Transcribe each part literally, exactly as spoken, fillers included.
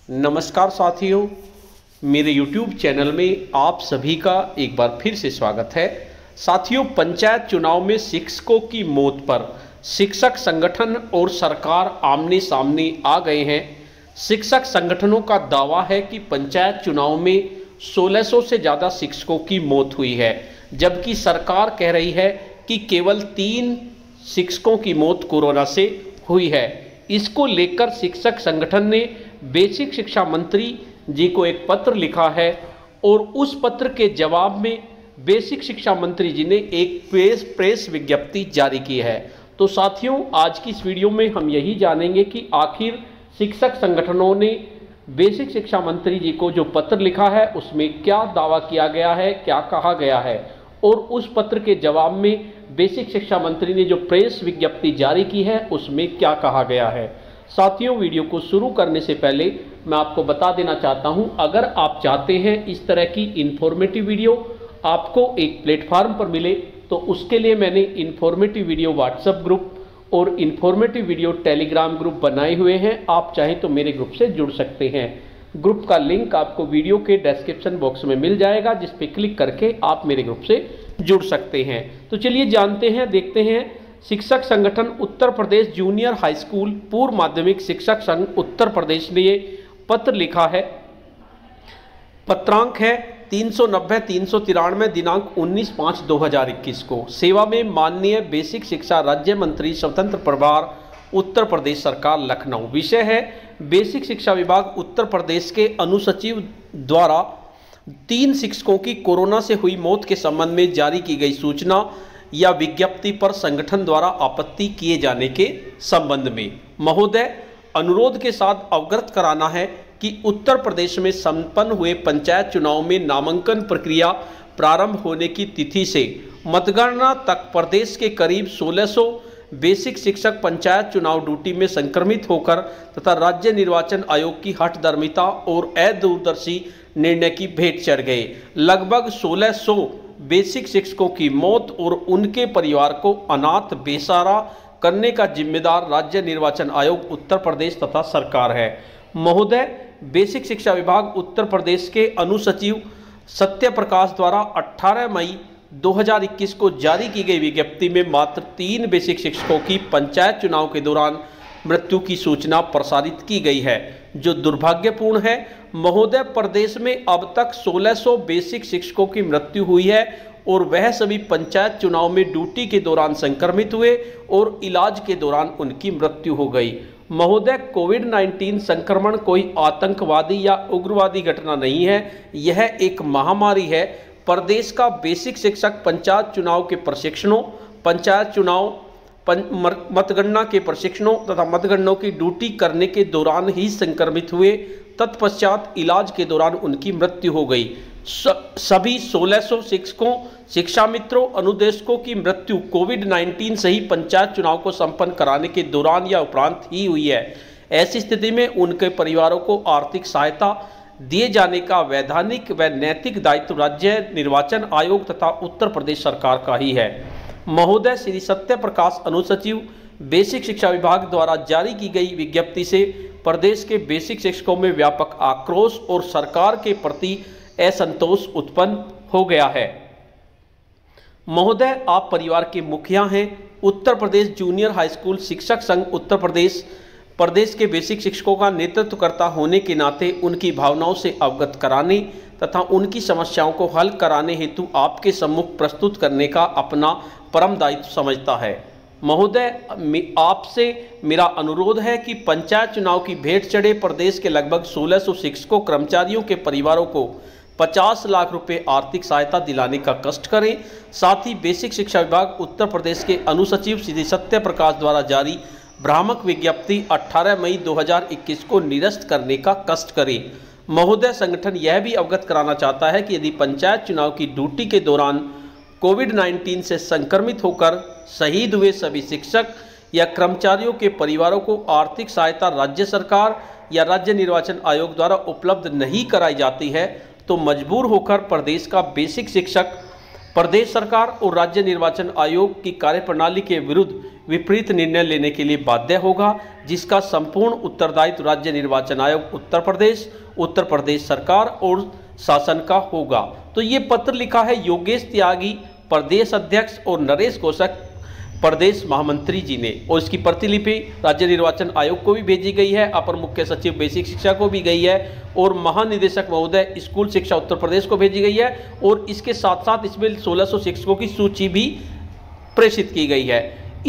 नमस्कार साथियों, मेरे YouTube चैनल में आप सभी का एक बार फिर से स्वागत है। साथियों, पंचायत चुनाव में शिक्षकों की मौत पर शिक्षक संगठन और सरकार आमने सामने आ गए हैं। शिक्षक संगठनों का दावा है कि पंचायत चुनाव में सोलह सौ से ज़्यादा शिक्षकों की मौत हुई है, जबकि सरकार कह रही है कि केवल तीन शिक्षकों की मौत कोरोना से हुई है। इसको लेकर शिक्षक संगठन ने बेसिक शिक्षा मंत्री जी को एक पत्र लिखा है और उस पत्र के जवाब में बेसिक शिक्षा मंत्री जी ने एक प्रेस प्रेस विज्ञप्ति जारी की है। तो साथियों, आज की इस वीडियो में हम यही जानेंगे कि आखिर शिक्षक संगठनों ने बेसिक शिक्षा मंत्री जी को जो पत्र लिखा है उसमें क्या दावा किया गया है, क्या कहा गया है, और उस पत्र के जवाब में बेसिक शिक्षा मंत्री ने जो प्रेस विज्ञप्ति जारी की है उसमें क्या कहा गया है। साथियों, वीडियो को शुरू करने से पहले मैं आपको बता देना चाहता हूं, अगर आप चाहते हैं इस तरह की इन्फॉर्मेटिव वीडियो आपको एक प्लेटफार्म पर मिले तो उसके लिए मैंने इन्फॉर्मेटिव वीडियो व्हाट्सएप ग्रुप और इन्फॉर्मेटिव वीडियो टेलीग्राम ग्रुप बनाए हुए हैं। आप चाहें तो मेरे ग्रुप से जुड़ सकते हैं। ग्रुप का लिंक आपको वीडियो के डिस्क्रिप्शन बॉक्स में मिल जाएगा, जिस पे क्लिक करके आप मेरे ग्रुप से जुड़ सकते हैं। तो चलिए जानते हैं, देखते हैं। शिक्षक संगठन Uttar Pradesh junior high school पूर्व माध्यमिक शिक्षक संघ उत्तर प्रदेश ने ये पत्र लिखा है। पत्रांक है तीन सौ नब्बे तीन सौ तिरानवे, दिनांक उन्नीस पाँच दो हज़ार इक्कीस को। सेवा में माननीय बेसिक शिक्षा राज्य मंत्री स्वतंत्र प्रभार उत्तर प्रदेश सरकार लखनऊ। विषय है बेसिक शिक्षा विभाग उत्तर प्रदेश के अनुसचिव द्वारा तीन शिक्षकों की कोरोना से हुई मौत के संबंध में जारी की गई सूचना या विज्ञप्ति पर संगठन द्वारा आपत्ति किए जाने के संबंध में महोदय, अनुरोध के साथ अवगत कराना है कि उत्तर प्रदेश में संपन्न हुए पंचायत चुनाव में नामांकन प्रक्रिया प्रारंभ होने की तिथि से मतगणना तक प्रदेश के करीब सोलह सौ बेसिक शिक्षक पंचायत चुनाव ड्यूटी में संक्रमित होकर तथा राज्य निर्वाचन आयोग की हठधर्मिता और अदूरदर्शी निर्णय की भेंट चढ़ गए। लगभग सोलह सौ बेसिक शिक्षकों की मौत और उनके परिवार को अनाथ बेसहारा करने का जिम्मेदार राज्य निर्वाचन आयोग उत्तर प्रदेश तथा सरकार है। महोदय, बेसिक शिक्षा विभाग उत्तर प्रदेश के अनुसचिव सत्य प्रकाश द्वारा अठारह मई दो हज़ार इक्कीस को जारी की गई विज्ञप्ति में मात्र तीन बेसिक शिक्षकों की पंचायत चुनाव के दौरान मृत्यु की सूचना प्रसारित की गई है, जो दुर्भाग्यपूर्ण है। महोदय, प्रदेश में अब तक सोलह सौ बेसिक शिक्षकों की मृत्यु हुई है और वह सभी पंचायत चुनाव में ड्यूटी के दौरान संक्रमित हुए और इलाज के दौरान उनकी मृत्यु हो गई। महोदय, कोविड नाइन्टीन संक्रमण कोई आतंकवादी या उग्रवादी घटना नहीं है, यह एक महामारी है। प्रदेश का बेसिक शिक्षक पंचायत चुनाव के प्रशिक्षणों, पंचायत चुनाव मतगणना के प्रशिक्षणों तथा मतगणना की ड्यूटी करने के दौरान ही संक्रमित हुए, तत्पश्चात इलाज के दौरान उनकी मृत्यु हो गई। सभी सोलह सौ शिक्षकों, शिक्षा मित्रों, अनुदेशकों की मृत्यु कोविड नाइन्टीन से ही पंचायत चुनाव को संपन्न कराने के दौरान या उपरांत ही हुई है। ऐसी स्थिति में उनके परिवारों को आर्थिक सहायता दिए जाने का वैधानिक व नैतिक दायित्व राज्य निर्वाचन आयोग तथा उत्तर प्रदेश सरकार का ही है। महोदय, श्री सत्य प्रकाश अनुसचिव बेसिक शिक्षा विभाग द्वारा जारी की गई विज्ञप्ति से प्रदेश के बेसिक शिक्षकों में व्यापक आक्रोश और सरकार के प्रति असंतोष उत्पन्न हो गया है। महोदय, आप परिवार के मुखिया हैं। Uttar Pradesh junior high school शिक्षक संघ उत्तर प्रदेश प्रदेश के बेसिक शिक्षकों का नेतृत्व करता होने के नाते उनकी भावनाओं से अवगत कराने तथा उनकी समस्याओं को हल कराने हेतु आपके सम्मुख प्रस्तुत करने का अपना परम दायित्व समझता है। महोदय, आपसे मेरा अनुरोध है कि पंचायत चुनाव की भेंट चढ़े प्रदेश के लगभग सोलह सौ शिक्षकों कर्मचारियों के परिवारों को पचास लाख रुपए आर्थिक सहायता दिलाने का कष्ट करें। साथ ही बेसिक शिक्षा विभाग उत्तर प्रदेश के अनुसचिव श्री सत्य प्रकाश द्वारा जारी भ्रामक विज्ञप्ति अठारह मई दो हज़ार इक्कीस को निरस्त करने का कष्ट करें। महोदय, संगठन यह भी अवगत कराना चाहता है कि यदि पंचायत चुनाव की ड्यूटी के दौरान कोविड नाइन्टीन से संक्रमित होकर शहीद हुए सभी शिक्षक या कर्मचारियों के परिवारों को आर्थिक सहायता राज्य सरकार या राज्य निर्वाचन आयोग द्वारा उपलब्ध नहीं कराई जाती है तो मजबूर होकर प्रदेश का बेसिक शिक्षक प्रदेश सरकार और राज्य निर्वाचन आयोग की कार्यप्रणाली के विरुद्ध विपरीत निर्णय लेने के लिए बाध्य होगा। जिसका संपूर्ण उत्तरदायित्व राज्य निर्वाचन आयोग उत्तर प्रदेश, उत्तर प्रदेश सरकार और शासन का होगा। तो ये पत्र लिखा है योगेश त्यागी प्रदेश अध्यक्ष और नरेश कोशक प्रदेश महामंत्री जी ने, और इसकी प्रतिलिपि राज्य निर्वाचन आयोग को भी भेजी गई है, अपर मुख्य सचिव बेसिक शिक्षा को भी गई है और महानिदेशक महोदय स्कूल शिक्षा उत्तर प्रदेश को भेजी गई है, और इसके साथ साथ इसमें सोलह सौ शिक्षकों की सूची भी प्रेषित की गई है।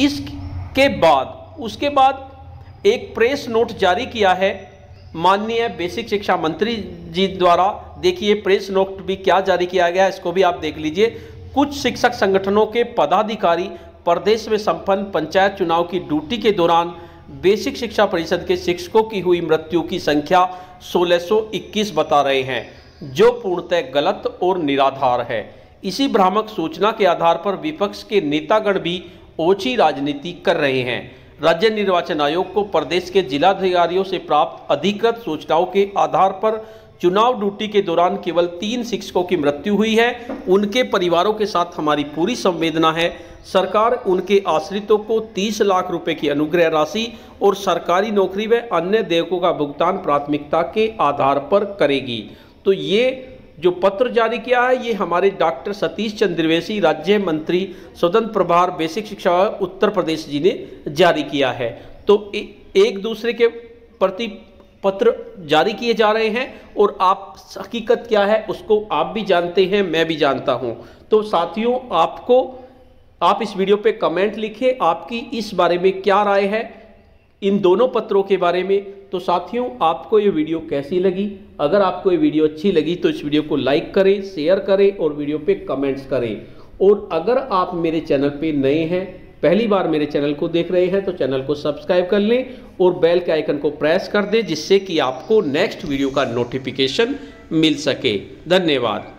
इसके बाद उसके बाद एक प्रेस नोट जारी किया है माननीय बेसिक शिक्षा मंत्री जी द्वारा। देखिए प्रेस नोट भी क्या जारी किया गया है, इसको भी आप देख लीजिए। कुछ शिक्षक संगठनों के पदाधिकारी प्रदेश में संपन्न पंचायत चुनाव की ड्यूटी के दौरान बेसिक शिक्षा परिषद के शिक्षकों की हुई मृत्यु की संख्या सोलह सौ इक्कीस बता रहे हैं, जो पूर्णतः गलत और निराधार है। इसी भ्रामक सूचना के आधार पर विपक्ष के नेतागण भी ओछी राजनीति कर रहे हैं। राज्य निर्वाचन आयोग को प्रदेश के जिलाधिकारियों से प्राप्त अधिकृत सूचनाओं के आधार पर चुनाव ड्यूटी के दौरान केवल तीन शिक्षकों की मृत्यु हुई है। उनके परिवारों के साथ हमारी पूरी संवेदना है। सरकार उनके आश्रितों को तीस लाख रुपए की अनुग्रह राशि और सरकारी नौकरी व अन्य देयकों का भुगतान प्राथमिकता के आधार पर करेगी। तो ये जो पत्र जारी किया है ये हमारे डॉक्टर सतीश चंद्र द्विवेदी राज्य मंत्री स्वतंत्र प्रभार बेसिक शिक्षा उत्तर प्रदेश जी ने जारी किया है। तो ए, एक दूसरे के प्रति पत्र जारी किए जा रहे हैं और आप हकीकत क्या है उसको आप भी जानते हैं, मैं भी जानता हूं। तो साथियों आपको आप इस वीडियो पे कमेंट लिखें, आपकी इस बारे में क्या राय है इन दोनों पत्रों के बारे में। तो साथियों आपको ये वीडियो कैसी लगी? अगर आपको ये वीडियो अच्छी लगी तो इस वीडियो को लाइक करें, शेयर करें और वीडियो पे कमेंट्स करें। और अगर आप मेरे चैनल पे नए हैं, पहली बार मेरे चैनल को देख रहे हैं, तो चैनल को सब्सक्राइब कर लें और बेल के आइकन को प्रेस कर दें, जिससे कि आपको नेक्स्ट वीडियो का नोटिफिकेशन मिल सके। धन्यवाद।